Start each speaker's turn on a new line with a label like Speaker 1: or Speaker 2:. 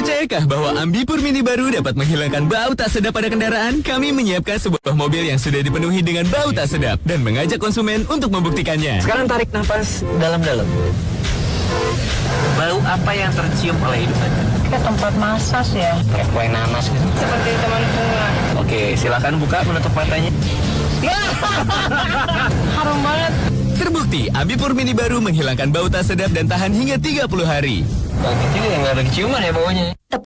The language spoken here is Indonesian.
Speaker 1: Percayakah bahwa Ambipur Mini baru dapat menghilangkan bau tak sedap pada kendaraan? Kami menyiapkan sebuah mobil yang sudah dipenuhi dengan bau tak sedap dan mengajak konsumen untuk membuktikannya.
Speaker 2: Sekarang tarik nafas dalam-dalam. Bau apa yang tercium oleh hidung Anda?
Speaker 3: Kayak tempat massage ya.
Speaker 2: Kayak kue nanas gitu.
Speaker 3: Seperti teman bunga.
Speaker 2: Oke, silakan buka menutup matanya.
Speaker 3: Harum banget.
Speaker 1: Terbukti, Ambipur Mini baru menghilangkan bau tak sedap dan tahan hingga 30 hari.
Speaker 2: Bang kecil yang nggak ada keciuman ya baunya.